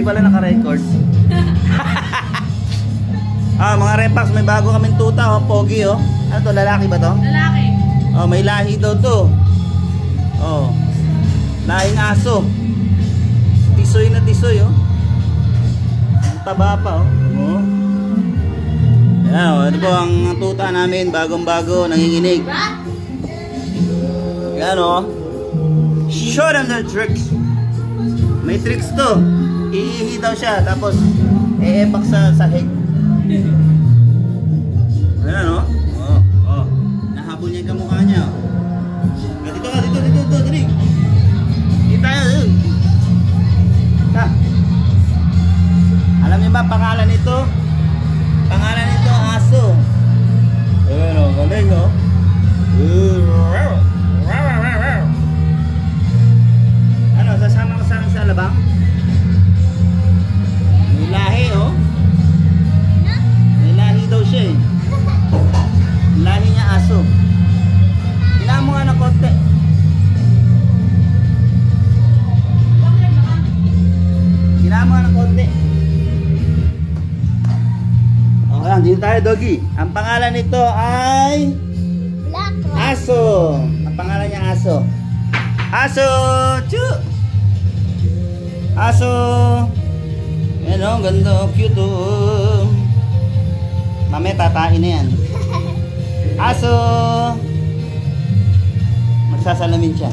pala naka-record. Mga repax, may bago kaming tuta, pogi oh. Ano to, lalaki ba to? Lalaki. May lahi daw to. Lahing aso. Tisoy na tisoy oh. Ang taba pa oh. Yan, ito po ang tuta namin, bagong-bago, nanginginig. Yan oh. Show them their tricks. May tricks to. Iihi daw siya, tapos eepak sa sahig. Ayan oh. Nahabol niya yung kamukha niya oh. Dito, dali. Dito tayo. Alam niyo ba pangalan nito? Pangalan nito aso. Ayan o, galing o. Ano, sasama ko sa akin sa labang? May lahi o. May lahi daw siya eh. Lahi niya aso. Kailangan mo nga ng konti. Kailangan mo nga ng konti. Okay, dito tayo, doggy. Ang pangalan nito ay Aso. Ang pangalan niya Aso. Aso! Chu! Aso! Yan o, ganda, cute o. Mamaya tatain na yan. Aso! Magsasalamin siya.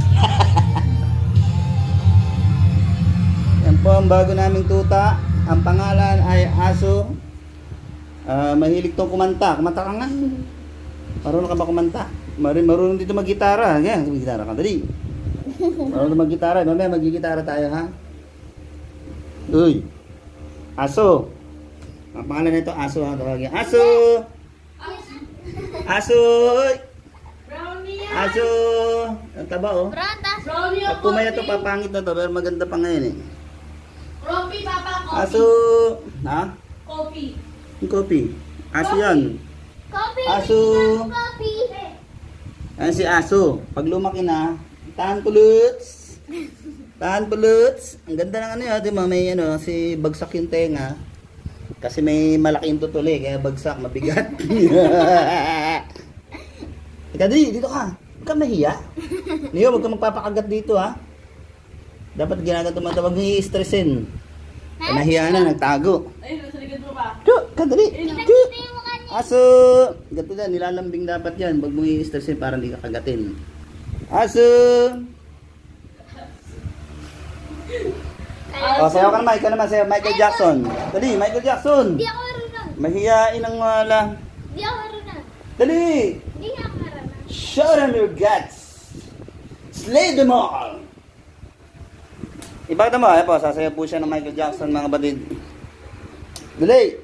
Yan po ang bago naming tuta. Ang pangalan ay Aso. Mahilig tong kumanta. Kumanta ka nga. Marunong ka ba kumanta? Marunong dito mag-gitara. Yan, mag-gitara ka. Dali. Marunong mag-gitara. Mamaya mag-gitara tayo ha. Uy. Aso. Ang pangalan nito Aso. Aso! Aso! Aso! Ang taba oh. Pag pumaya to, papangit na to. Pero maganda pa ngayon eh. Coffee, Papa. Coffee. Aso! Ha? Coffee. Coffee. Aso yan. Aso. Ayan si Aso. Pag lumaki na, tahan puluts. Tahan puluts. Ang ganda ng ano yun. Di ba may ano, si bagsak yung tenga. Kasi may malaking tutuli. Kaya bagsak, mabigat. Ika dito ka. Huwag ka mahiya. Niyo, huwag ka magpapakagat dito ha. Dapat ginaganto mo. Huwag nyo i-stressin. Nahiya na, nagtago. Ayun, nasa likod mo ba? Kadali. Aso. Gato na, nilalambing dapat yan. Huwag mong i-stressin para hindi ka kagatin. Aso. Sayaw ka naman. Ikaw naman, sayaw. Michael Jackson. Dali, Michael Jackson. Hindi ako marunong. Mahiyain ang wala. Hindi ako marunong. Dali. Hindi ako marunong. Show them your guts. Slay them all. Ipakita mo, po, sasayaw po siya ng Michael Jackson mga kapatid. Dali!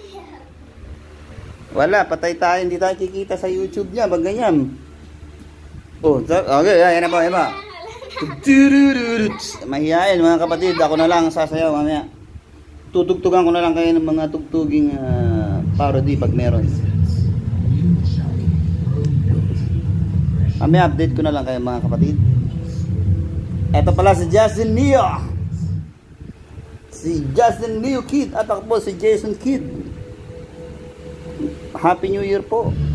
Wala, patay tayo, hindi tayo kikita sa YouTube niya, pag ganyan. Okay, yan na po, yan po. Mahihain mga kapatid, ako na lang sasayaw mamaya. Tutugtugan ko na lang kayo ng mga tugtuging parody pag meron. Mamaya update ko na lang kayo mga kapatid. Ito pala si Justin Leo. Si Justin Leo Kid. At ako po si Jason Kid. Happy New Year po.